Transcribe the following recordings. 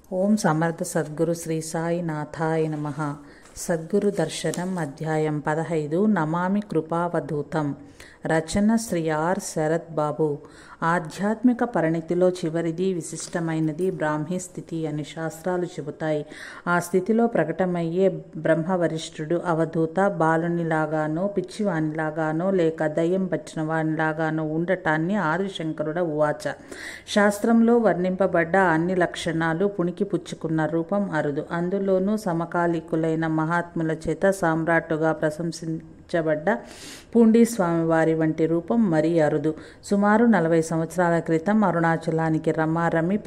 ఓం సమర్థ సద్గురు శ్రీ సాయినాథాయ నమః. సద్గురు దర్శనం అధ్యాయం 15. నమామి కృపావధూతం. రచన శ్రీ ఆర్ శరత్ బాబు. ఆధ్యాత్మిక పరిణితిలో చివరిది విశిష్టమైనది బ్రాహ్మీ స్థితి అని శాస్త్రాలు చెబుతాయి. ఆ స్థితిలో ప్రకటమయ్యే బ్రహ్మవరిష్ఠుడు అవధూత బాలునిలాగానో పిచ్చివానిలాగానో లేక దయ్యం పట్టిన వానిలాగానో ఉండటాన్ని ఆదిశంకరుడ ఉవాచ. శాస్త్రంలో వర్ణింపబడ్డ అన్ని లక్షణాలు పుణికి పుచ్చుకున్న రూపం అరుదు. అందులోనూ సమకాలీకులైన మహాత్ముల చేత సామ్రాట్టుగా ప్రశంసించబడ్డ పూండీ స్వామివారి వంటి రూపం మరీ అరుదు. సుమారు 40 సంవత్సరాల క్రితం అరుణాచలానికి రమారమి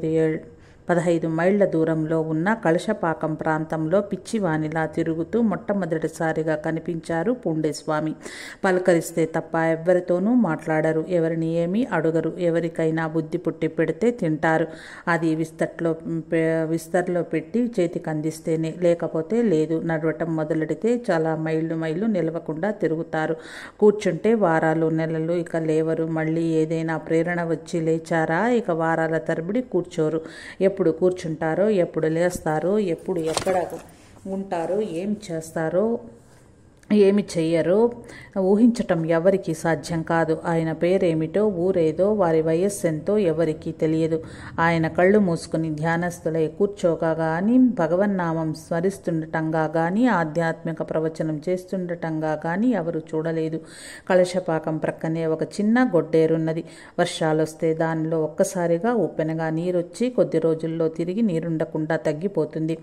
15 మైళ్ళ దూరంలో ఉన్న కలశపాకం ప్రాంతంలో పిచ్చివానిలా తిరుగుతూ మొట్టమొదటిసారిగా కనిపించారు పూండేస్వామి. పలకరిస్తే తప్ప ఎవ్వరితోనూ మాట్లాడరు, ఎవరిని ఏమీ అడుగరు. ఎవరికైనా బుద్ధి పుట్టి పెడితే తింటారు. అది విస్తర్లో పెట్టి చేతికి అందిస్తేనే, లేకపోతే లేదు. నడవటం మొదలెడితే చాలా మైళ్ళు నిలవకుండా తిరుగుతారు. కూర్చుంటే వారాలు నెలలు ఇక లేవరు. మళ్ళీ ఏదైనా ప్రేరణ వచ్చి లేచారా ఇక వారాల తరబడి కూర్చోరు. ఎప్పుడు కూర్చుంటారో, ఎప్పుడు లేస్తారో, ఎప్పుడు ఎక్కడ ఉంటారో, ఏం చేస్తారో, ఏమి చెయ్యరో ఊహించటం ఎవరికి సాధ్యం కాదు. ఆయన పేరేమిటో, ఊరేదో, వారి వయస్సెంతో ఎవరికీ తెలియదు. ఆయన కళ్ళు మూసుకుని ధ్యానస్థులై కూర్చోగా కానీ, భగవన్నామం స్మరిస్తుండటంగా కానీ, ఆధ్యాత్మిక ప్రవచనం చేస్తుండటంగా కానీ ఎవరు చూడలేదు. కలశపాకం ప్రక్కనే ఒక చిన్న గొడ్డేరున్నది. వర్షాలొస్తే దానిలో ఒక్కసారిగా ఉప్పెనగా నీరొచ్చి కొద్ది రోజుల్లో తిరిగి నీరుండకుండా తగ్గిపోతుంది.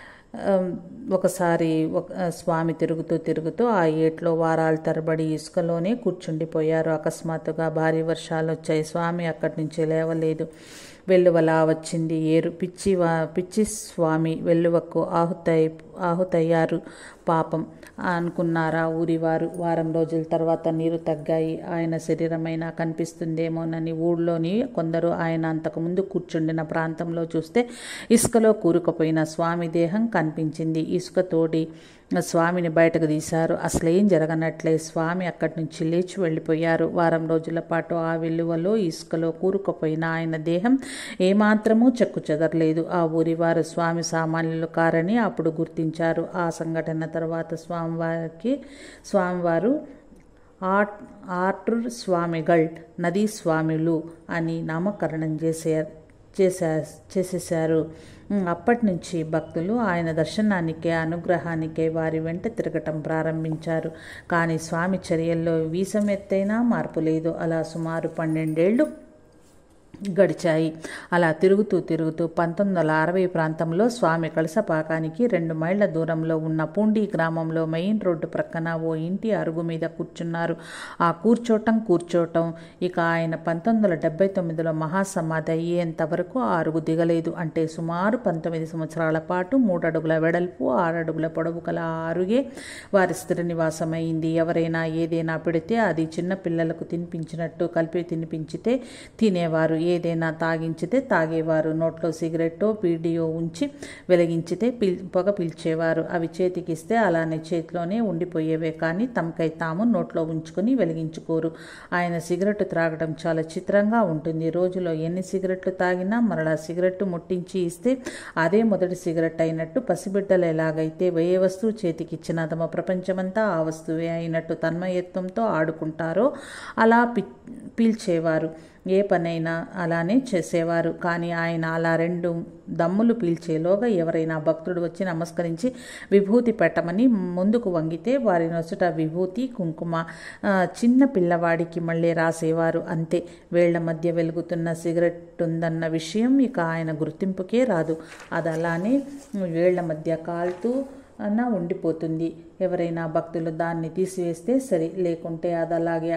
ఒకసారి స్వామి తిరుగుతూ ఆ ఏట్లో వారాల తరబడి ఇసుకలోనే కూర్చుండిపోయారు. అకస్మాత్తుగా భారీ వర్షాలు వచ్చాయి. స్వామి అక్కడి నుంచి లేవలేదు. వెల్లువలా వచ్చింది ఏరు. పిచ్చి స్వామి వెల్లువకు ఆహుతయ్యారు పాపం అనుకున్నారా ఊరివారు. వారం రోజుల తర్వాత నీరు తగ్గాయి. ఆయన శరీరమైనా కనిపిస్తుందేమోనని ఊళ్ళోని కొందరు ఆయన అంతకుముందు కూర్చుండిన ప్రాంతంలో చూస్తే ఇసుకలో కూరుకుపోయిన స్వామి దేహం కనిపించింది. ఇసుక తోడి స్వామిని బయటకు తీశారు. అసలేం జరగనట్లే స్వామి అక్కడి నుంచి లేచి వెళ్ళిపోయారు. వారం రోజుల పాటు ఆ వెల్లువలో ఇసుకలో కూరుకుపోయిన ఆయన దేహం ఏమాత్రమూ చెక్కు చెదరలేదు. ఆ ఊరివారు స్వామి సామాన్యులు కారని అప్పుడు గుర్తించారు. ఆ సంఘటన తర్వాత స్వామివారు ఆట్రూర్ స్వామిగల్, నదీ స్వామిలు అని నామకరణం చేసేశారు. అప్పటి నుంచి భక్తులు ఆయన దర్శనానికే, అనుగ్రహానికే వారి వెంట తిరగటం ప్రారంభించారు. కానీ స్వామి చర్యల్లో వీసమెత్తైనా మార్పు లేదు. అలా సుమారు 12 ఏళ్ళు గడిచాయి. అలా తిరుగుతూ 1960 ప్రాంతంలో స్వామి కలశపాకానికి 2 మైళ్ళ దూరంలో ఉన్న పూండీ గ్రామంలో మెయిన్ రోడ్డు ప్రక్కన ఓ ఇంటి అరుగు మీద కూర్చున్నారు. ఆ కూర్చోటం ఇక ఆయన 1979లో మహాసమాధి అయ్యేంత వరకు ఆ అరుగు దిగలేదు. అంటే సుమారు 19 సంవత్సరాల పాటు 3 అడుగుల వెడల్పు 6 అడుగుల పొడవు గల ఆ అరుగే వారి స్థిర నివాసమైంది. ఎవరైనా ఏదైనా పెడితే అది చిన్న పిల్లలకు తినిపించినట్టు కలిపి తినిపించితే తినేవారు, ఏదైనా తాగించితే తాగేవారు. నోట్లో సిగరెట్టో బీడియో ఉంచి వెలిగించితే పొగ పీల్చేవారు. అవి చేతికిస్తే అలానే చేతిలోనే ఉండిపోయేవే కానీ తమకై తాము నోట్లో ఉంచుకొని వెలిగించుకోరు. ఆయన సిగరెట్ త్రాగడం చాలా చిత్రంగా ఉంటుంది. రోజులో ఎన్ని సిగరెట్లు తాగినా మరలా సిగరెట్టు ముట్టించి ఇస్తే అదే మొదటి సిగరెట్ అయినట్టు, పసిబిడ్డలు ఎలాగైతే ఏ వస్తువు చేతికిచ్చినా తమ ప్రపంచమంతా ఆ వస్తువే అయినట్టు తన్మయత్వంతో ఆడుకుంటారో అలా పీల్చేవారు. ఏ పనైనా అలానే చేసేవారు. కానీ ఆయన అలా 2 దమ్ములు పీల్చేలోగా ఎవరైనా భక్తుడు వచ్చి నమస్కరించి విభూతి పెట్టమని ముందుకు వంగితే వారి నొసట విభూతి కుంకుమ చిన్న పిల్లవాడికి మళ్ళీ రాసేవారు. అంతే. వేళ్ల మధ్య వెలుగుతున్న సిగరెట్ ఉందన్న విషయం ఇక ఆయన గుర్తింపుకే రాదు. అది అలానే వేళ్ల మధ్య కాలుతూ ఉండిపోతుంది. ఎవరైనా భక్తులు దాన్ని తీసివేస్తే సరి, లేకుంటే అది అలాగే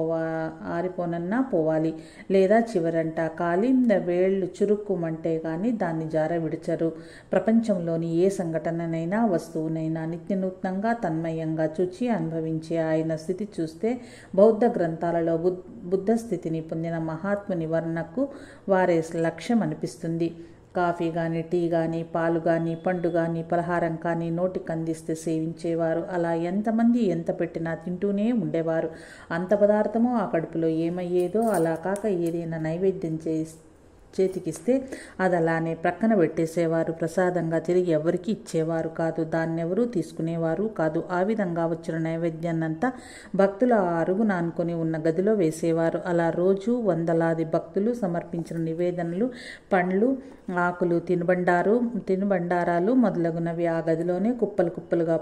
ఆరిపోనన్నా పోవాలి. లేదా చివరంట కాలి వేళ్ళు చురుక్కుమంటే కానీ దాన్ని జార విడిచరు. ప్రపంచంలోని ఏ సంఘటననైనా వస్తువునైనా నిత్యనూత్నంగా తన్మయంగా చూచి అనుభవించే ఆయన స్థితి చూస్తే బౌద్ధ గ్రంథాలలో బుద్ధ స్థితిని పొందిన మహాత్ముని వర్ణకు వారే లక్ష్యం అనిపిస్తుంది. కాఫీ కానీ, టీ కానీ, పాలు కానీ, పండు కానీ, పలహారం కానీ నోటికి అందిస్తే సేవించేవారు. అలా ఎంతమంది ఎంత పెట్టినా తింటూనే ఉండేవారు. అంత పదార్థమో ఆ కడుపులో ఏమయ్యేదో. అలా కాక ఏదైనా నైవేద్యం చేతికిస్తే అది అలానే ప్రక్కన పెట్టేసేవారు. ప్రసాదంగా తిరిగి ఎవరికి ఇచ్చేవారు కాదు. దాన్నెవరూ తీసుకునేవారు కాదు. ఆ విధంగా వచ్చిన నైవేద్యాన్నంతా భక్తులు ఆ అరుగున ఆనుకొని ఉన్న గదిలో వేసేవారు. అలా రోజు వందలాది భక్తులు సమర్పించిన నివేదనలు, పండ్లు, ఆకులు, తినుబండారాలు మొదలగునవి ఆ గదిలోనే కుప్పలు కుప్పలుగా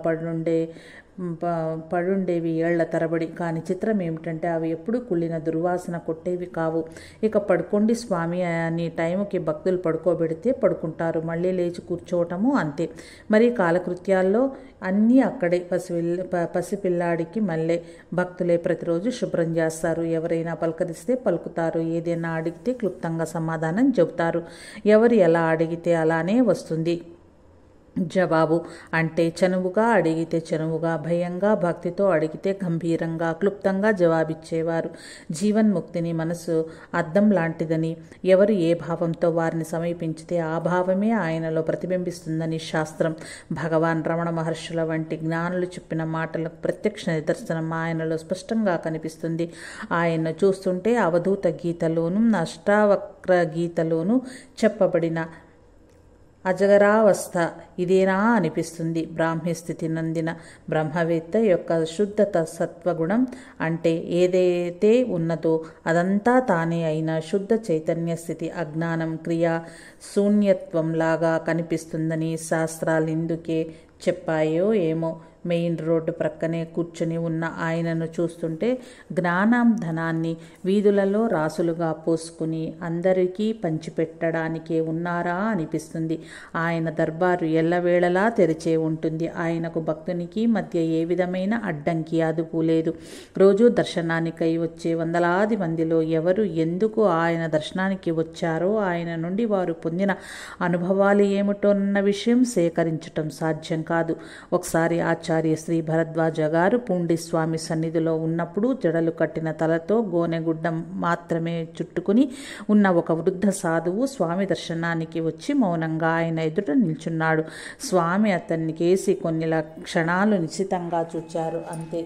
పడుండేవి ఏళ్ల తరబడి. కానీ చిత్రం ఏమిటంటే అవి ఎప్పుడు కుళ్ళిన దుర్వాసన కొట్టేవి కావు. ఇక పడుకోండి స్వామి అని టైంకి భక్తులు పడుకోబెడితే పడుకుంటారు. మళ్ళీ లేచి కూర్చోవటము అంతే. మరి కాలకృత్యాల్లో అన్నీ అక్కడే. పసిపిల్లాడికి మళ్ళీ భక్తులే ప్రతిరోజు శుభ్రం చేస్తారు. ఎవరైనా పలకరిస్తే పలుకుతారు. ఏదైనా అడిగితే క్లుప్తంగా సమాధానం చెబుతారు. ఎవరు ఎలా అడిగితే అలానే వస్తుంది జవాబు. అంటే చనువుగా అడిగితే చనువుగా, భయంగా, భక్తితో అడిగితే గంభీరంగా, క్లుప్తంగా జవాబిచ్చేవారు. జీవన్ముక్తిని మనసు అద్దం లాంటిదని, ఎవరు ఏ భావంతో వారిని సమీపించితే ఆ భావమే ఆయనలో ప్రతిబింబిస్తుందని శాస్త్రం. భగవాన్ రమణ మహర్షుల వంటి జ్ఞానులు చెప్పిన మాటలకు ప్రత్యక్ష నిదర్శనం ఆయనలో స్పష్టంగా కనిపిస్తుంది. ఆయన్ను చూస్తుంటే అవధూత గీతలోనూ అష్టావక్ర గీతలోనూ చెప్పబడిన అజగరావస్థ ఇదేనా అనిపిస్తుంది. బ్రాహ్మీ స్థితి నందిన బ్రహ్మవేత్త యొక్క శుద్ధత సత్వగుణం అంటే ఏదైతే ఉన్నదో అదంతా తానే అయిన శుద్ధ చైతన్య స్థితి అజ్ఞానం, క్రియా, శూన్యత్వంలాగా కనిపిస్తుందని శాస్త్రాలు ఇందుకే చెప్పాయో ఏమో. మెయిన్ రోడ్డు ప్రక్కనే కూర్చుని ఉన్న ఆయనను చూస్తుంటే జ్ఞానం ధనాన్ని వీధులలో రాసులుగా పోసుకుని అందరికీ పంచిపెట్టడానికే ఉన్నారా అనిపిస్తుంది. ఆయన దర్బారు ఎల్లవేళలా తెరిచే ఉంటుంది. ఆయనకు భక్తునికి మధ్య ఏ విధమైన అడ్డంకి, అదుపు లేదు. రోజూ దర్శనానికై వచ్చే వందలాది మందిలో ఎవరు ఎందుకు ఆయన దర్శనానికి వచ్చారో, ఆయన నుండి వారు పొందిన అనుభవాలు ఏమిటోన్న విషయం సేకరించటం సాధ్యం కాదు. ఒకసారి ఆచార్య శ్రీ భరద్వాజ గారు పూండి స్వామి సన్నిధిలో ఉన్నప్పుడు జడలు కట్టిన తలతో గోనెగుడ్డ మాత్రమే చుట్టుకుని ఉన్న ఒక వృద్ధ సాధువు స్వామి దర్శనానికి వచ్చి మౌనంగా ఆయన ఎదుట నిల్చున్నాడు. స్వామి అతన్ని కేసి కొన్ని క్షణాలు నిశితంగా చూచారు.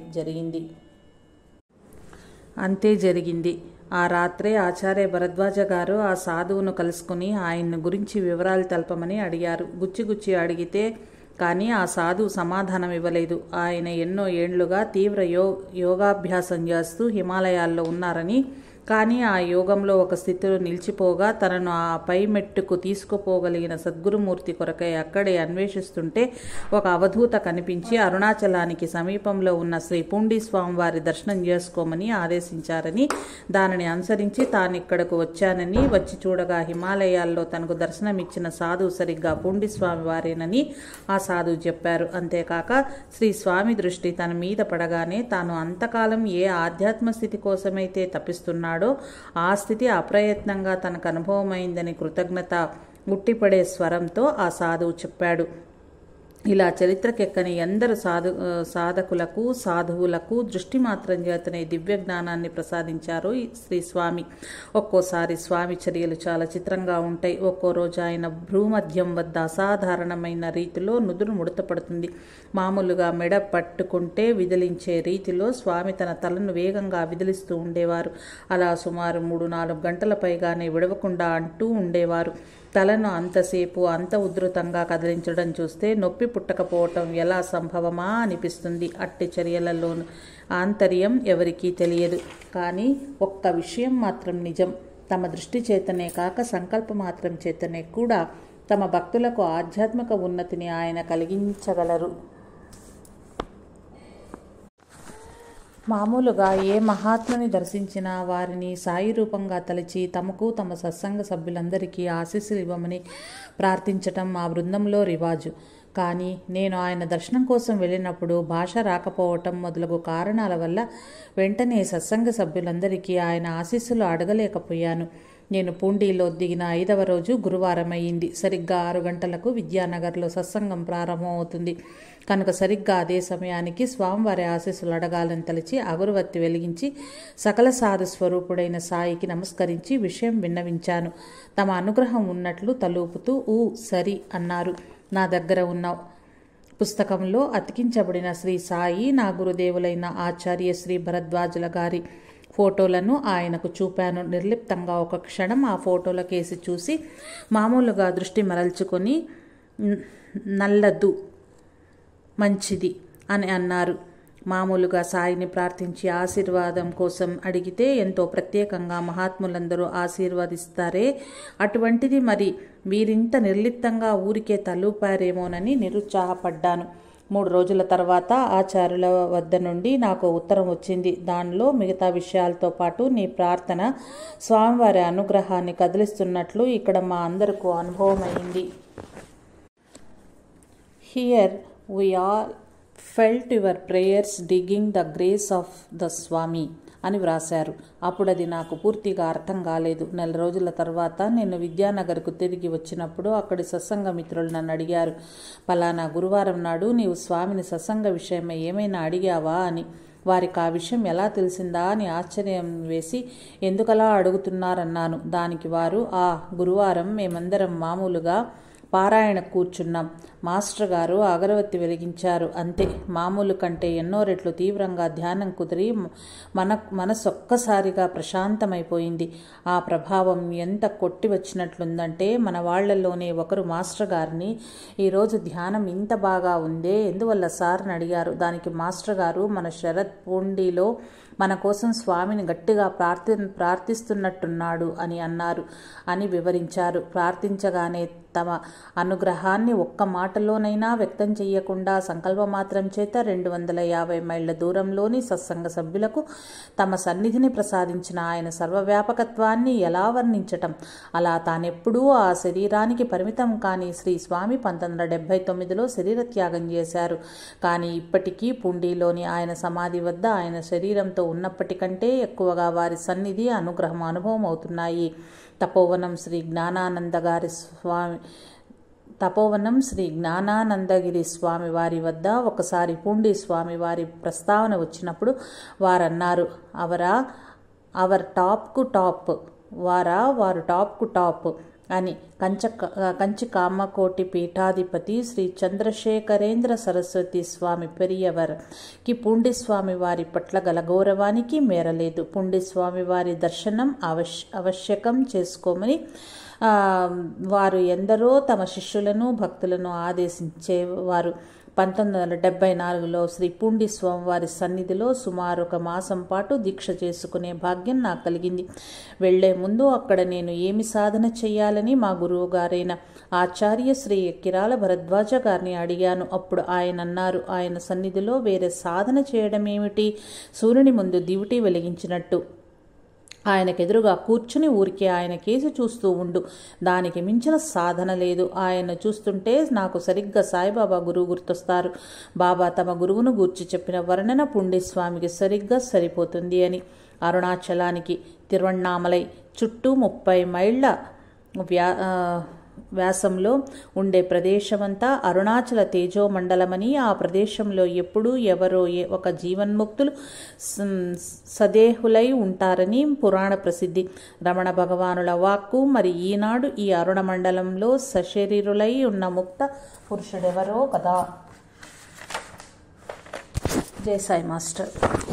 అంతే జరిగింది. ఆ రాత్రే ఆచార్య భరద్వాజ గారు ఆ సాధువును కలుసుకుని ఆయన్ను గురించి వివరాలు తెలపమని అడిగారు. గుచ్చి అడిగితే కానీ ఆ సాధువు సమాధానం ఇవ్వలేదు. ఆయన ఎన్నో ఏండ్లుగా తీవ్ర యోగాభ్యాసం చేస్తూ హిమాలయాల్లో ఉన్నారని, కానీ ఆ యోగంలో ఒక స్థితిలో నిలిచిపోగా తనను ఆ పై మెట్టుకు తీసుకుపోగలిగిన సద్గురుమూర్తి కొరకై అక్కడే అన్వేషిస్తుంటే ఒక అవధూత కనిపించి అరుణాచలానికి సమీపంలో ఉన్న శ్రీ పూండి స్వామి వారి దర్శనం చేసుకోమని ఆదేశించారని, దానిని అనుసరించి తానిక్కడకు వచ్చానని, వచ్చి చూడగా హిమాలయాల్లో తనకు దర్శనమిచ్చిన సాధువు సరిగ్గా పూండి స్వామి వారేనని ఆ సాధువు చెప్పారు. అంతేకాక శ్రీ స్వామి దృష్టి తన మీద పడగానే తాను అంతకాలం ఏ ఆధ్యాత్మ స్థితి కోసమైతే తప్పిస్తున్నాడో ఆ స్థితి అప్రయత్నంగా తనకు అనుభవమైందని కృతజ్ఞత ఉట్టిపడే స్వరంతో ఆ సాధువు చెప్పాడు. ఇలా చరిత్రకెక్కని ఎందరు సాధకులకు, సాధువులకు దృష్టి మాత్రం చేతనే దివ్య జ్ఞానాన్ని ప్రసాదించారు శ్రీ స్వామి. ఒక్కోసారి స్వామి చర్యలు చాలా చిత్రంగా ఉంటాయి. ఒక్కో రోజు ఆయన భ్రూమధ్యం వద్ద అసాధారణమైన రీతిలో నుదురు ముడతపడుతుంది. మామూలుగా మెడ పట్టుకుంటే విదిలించే రీతిలో స్వామి తన తలను వేగంగా విదిలిస్తూ ఉండేవారు. అలా సుమారు 3-4 గంటల పైగానే విడవకుండా అంటూ ఉండేవారు. తలను అంతసేపు అంత ఉధృతంగా కదిలించడం చూస్తే నొప్పి పుట్టకపోవటం ఎలా సంభవమా అనిపిస్తుంది. అట్టి చర్యలలో ఆంతర్యం ఎవరికీ తెలియదు. కానీ ఒక్క విషయం మాత్రం నిజం. తమ దృష్టి చేతనే కాక సంకల్పమాత్రం చేతనే కూడా తమ భక్తులకు ఆధ్యాత్మిక ఉన్నతిని ఆయన కలిగించగలరు. మామూలుగా ఏ మహాత్ముని దర్శించినా వారిని సాయి రూపంగా తలచి తమకు తమ సత్సంగ సభ్యులందరికీ ఆశీస్సులు ఇవ్వమని ప్రార్థించటం మా బృందంలో రివాజు. కానీ నేను ఆయన దర్శనం కోసం వెళ్ళినప్పుడు భాష రాకపోవటం మొదలగు కారణాల వల్ల వెంటనే సత్సంగ సభ్యులందరికీ ఆయన ఆశీస్సులు అడగలేకపోయాను. నేను పూండిలో దిగిన 5వ రోజు గురువారం అయింది. సరిగ్గా 6 గంటలకు విద్యానగర్లో సత్సంగం ప్రారంభమవుతుంది కనుక సరిగ్గా అదే సమయానికి స్వామివారి ఆశీస్సులు అడగాలని తలిచి అగరువత్తి వెలిగించి సకల సాధు స్వరూపుడైన సాయికి నమస్కరించి విషయం విన్నవించాను. తమ అనుగ్రహం ఉన్నట్లు తలూపుతూ సరి అన్నారు. నా దగ్గర ఉన్న పుస్తకంలో అతికించబడిన శ్రీ సాయి నా గురుదేవులైన ఆచార్య శ్రీ భరద్వాజుల గారి ఫోటోలను ఆయనకు చూపాను. నిర్లిప్తంగా ఒక క్షణం ఆ ఫోటోల కేసి చూసి మామూలుగా దృష్టి మరల్చుకొని నల్లదు మంచిది అని అన్నారు. మామూలుగా సాయిని ప్రార్థించి ఆశీర్వాదం కోసం అడిగితే ఎంతో ప్రత్యేకంగా మహాత్ములందరూ ఆశీర్వదిస్తారే, అటువంటిది మరి వీరింత నిర్లిప్తంగా ఊరికే తలూపారేమోనని నిరుత్సాహపడ్డాను. 3 రోజుల తర్వాత ఆచార్యుల వద్ద నుండి నాకు ఉత్తరం వచ్చింది. దానిలో మిగతా విషయాలతో పాటు నీ ప్రార్థన స్వామివారి అనుగ్రహాన్ని కదిలిస్తున్నట్లు ఇక్కడ మా అందరికీ అనుభవమైంది. Here we all felt your prayers digging the grace of the Swami అని వ్రాశారు. అప్పుడు అది నాకు పూర్తిగా అర్థం కాలేదు. 4 రోజుల తర్వాత నేను విద్యానగర్కు తిరిగి వచ్చినప్పుడు అక్కడి సత్సంగ మిత్రులు నన్ను అడిగారు, పలానా గురువారం నాడు నీవు స్వామిని సత్సంగ విషయమై ఏమైనా అడిగావా అని. వారికి ఆ విషయం ఎలా తెలిసిందా అని ఆశ్చర్యం వేసి ఎందుకలా అడుగుతున్నారన్నాను. దానికి వారు, గురువారం మేమందరం మామూలుగా పారాయణ కూర్చున్నాం. మాస్టర్ గారు అగరవత్తి వెలిగించారు. అంతే. మామూలు కంటే ఎన్నో రెట్లు తీవ్రంగా ధ్యానం కుదిరి మనసు ఒక్కసారిగా ప్రశాంతమైపోయింది. ఆ ప్రభావం ఎంత కొట్టి వచ్చినట్లుందంటే మన వాళ్లలోనే ఒకరు మాస్టర్ గారిని, ఈరోజు ధ్యానం ఇంత బాగా ఉందే, ఎందువల్ల సార్ని అడిగారు. దానికి మాస్టర్ గారు మన శరత్ పూండిలో మన కోసం స్వామిని గట్టిగా ప్రార్థిస్తున్నట్టున్నాడు అని అన్నారు అని వివరించారు. ప్రార్థించగానే తమ అనుగ్రహాన్ని ఒక్క మాటలోనైనా వ్యక్తం చేయకుండా సంకల్పమాత్రం చేత 250 మైళ్ళ దూరంలోని సత్సంగ సభ్యులకు తమ సన్నిధిని ప్రసాదించిన ఆయన సర్వవ్యాపకత్వాన్ని ఎలా వర్ణించటం. అలా తానెప్పుడూ ఆ శరీరానికి పరిమితం కాని శ్రీ స్వామి 1979లో శరీర త్యాగం చేశారు. కానీ ఇప్పటికీ పుండిలోని ఆయన సమాధి వద్ద ఆయన శరీరంతో ఉన్నప్పటికంటే ఎక్కువగా వారి సన్నిధి అనుగ్రహం అనుభవం అవుతున్నాయి. తపోవనం శ్రీ జ్ఞానానందగిరి స్వామి వారి వద్ద ఒకసారి పుండి స్వామి వారి ప్రస్తావన వచ్చినప్పుడు వారన్నారు, వారు టాప్ కు టాప్ అని. కంచి కామకోటి పీఠాధిపతి శ్రీ చంద్రశేఖరేంద్ర సరస్వతి స్వామి పెరియవర్కి పుండిస్వామి వారి పట్ల గల గౌరవానికి మేరలేదు. పుండిస్వామి వారి దర్శనం అవశ్యకం చేసుకోమని వారు ఎందరో తమ శిష్యులను భక్తులను ఆదేశించేవారు. 1974లో శ్రీ పూండి స్వామివారి సన్నిధిలో సుమారు 1 మాసం పాటు దీక్ష చేసుకునే భాగ్యం నాకు కలిగింది. వెళ్లే ముందు అక్కడ నేను ఏమి సాధన చేయాలని మా గురువు గారైన ఆచార్య శ్రీ కిరాల భరద్వాజ గారిని అడిగాను. అప్పుడు ఆయన అన్నారు, ఆయన సన్నిధిలో వేరే సాధన చేయడం ఏమిటి, సూర్యుని ముందు దివిటి వెలిగించినట్టు ఆయనకెదురుగా కూర్చుని ఊరికే ఆయన కేసి చూస్తూ ఉండు, దానికి మించిన సాధన లేదు. ఆయన చూస్తుంటే నాకు సరిగ్గా సాయిబాబా గురువు గుర్తొస్తారు. బాబా తమ గురువును గూర్చి చెప్పిన వర్ణన పుండిస్వామికి సరిగ్గా సరిపోతుంది అని. అరుణాచలానికి తిరువణ్ణామలై చుట్టూ 30 మైళ్ళ వ్యాసంలో ఉండే ప్రదేశమంతా అరుణాచల తేజోమండలమని, ఆ ప్రదేశంలో ఎప్పుడూ ఎవరో ఒక జీవన్ముక్తులు సదేహులై ఉంటారని పురాణ ప్రసిద్ధి. రమణ భగవానుల వాక్కు. మరి ఈనాడు ఈ అరుణ మండలంలో సశరీరులై ఉన్న ముక్త పురుషుడెవరో కదా. జై సాయి మాస్టర్.